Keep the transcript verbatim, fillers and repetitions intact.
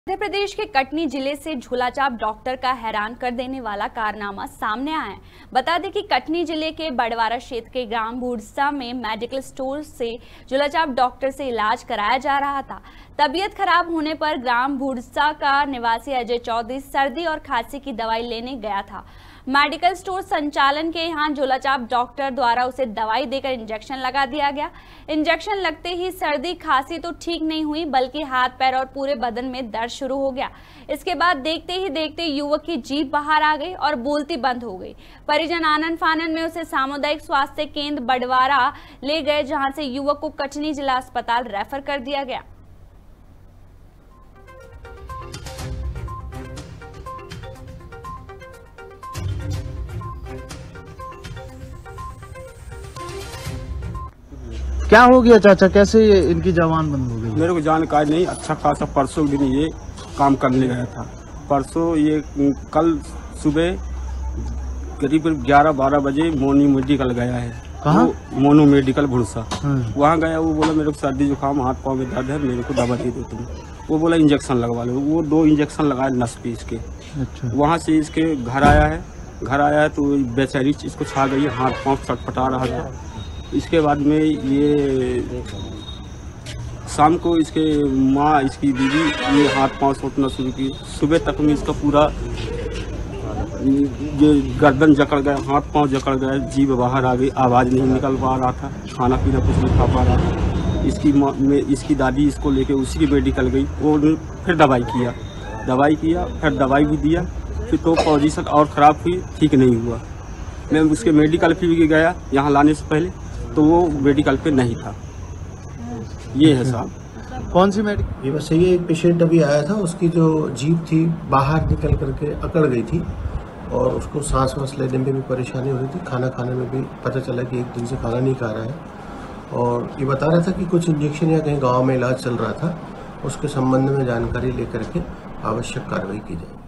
मध्य प्रदेश के कटनी जिले से झोलाछाप डॉक्टर का हैरान कर देने वाला कारनामा सामने आया है। बता दें कि कटनी जिले के बड़वारा क्षेत्र के ग्राम बूढ़सा में मेडिकल स्टोर से झोलाछाप डॉक्टर से इलाज कराया जा रहा था। तबीयत खराब होने पर ग्राम बूढ़सा का निवासी अजय चौधरी सर्दी और खांसी की दवाई लेने गया था। मेडिकल स्टोर संचालन के यहाँ झोलाछाप डॉक्टर द्वारा उसे दवाई देकर इंजेक्शन लगा दिया गया। इंजेक्शन लगते ही सर्दी खांसी तो ठीक नहीं हुई, बल्कि हाथ पैर और पूरे बदन में दर्द शुरू हो गया। इसके बाद देखते ही देखते युवक की जीभ बाहर आ गई और बोलती बंद हो गई। परिजन आनन फानन में उसे सामुदायिक स्वास्थ्य केंद्र बड़वारा ले गए, जहां से युवक को कटनी जिला अस्पताल रेफर कर दिया गया। क्या हो गया चाचा, कैसे ये इनकी जवान बंद हो गई? मेरे को जानकारी नहीं। अच्छा खासा परसों दिन ये काम करने गया था। परसों ये कल सुबह करीब ग्यारह बारह बजे मोनी मेडिकल गया है। कहाँ? Mono medical Bhudsa. वहाँ गया, वो बोला मेरे को सर्दी जुकाम हाथ पाँव में दर्द है, मेरे को दवा दे दो तुम। वो बोला इंजेक्शन लगवा लो। वो दो इंजेक्शन लगाए नस पे इसके। अच्छा। वहाँ से इसके घर आया है। घर आया है तो बेचारी इसको छा गई, हाथ पाँव छटपटा रहा था। इसके बाद में ये शाम को इसके माँ, इसकी दीदी ये हाथ पांव सोचना शुरू की। सुबह तक में इसका पूरा ये गर्दन जकड़ गया, हाथ पांव जकड़ गया, जीभ बाहर आ गई, आवाज़ नहीं निकल पा रहा था, खाना पीना कुछ नहीं खा पा रहा था। इसकी माँ में इसकी दादी इसको लेके उसी की मेडिकल गई। वो फिर दवाई किया दवाई किया फिर दवाई भी दिया। फिर तो पोजीशन और ख़राब हुई, ठीक नहीं हुआ। मैं उसके मेडिकल पे भी गया यहाँ लाने से पहले, तो वो मेडिकल पे नहीं था। ये है साहब। कौन सी मेडिकल? ये बस ये एक पेशेंट अभी आया था, उसकी जो जीभ थी बाहर निकल करके अकड़ गई थी और उसको सांस वांस लेने में भी परेशानी हो रही थी। खाना खाने में भी पता चला कि एक दिन से खाना नहीं खा रहा है और ये बता रहा था कि कुछ इंजेक्शन या कहीं गाँव में इलाज चल रहा था। उसके संबंध में जानकारी लेकर के आवश्यक कार्रवाई की जाए।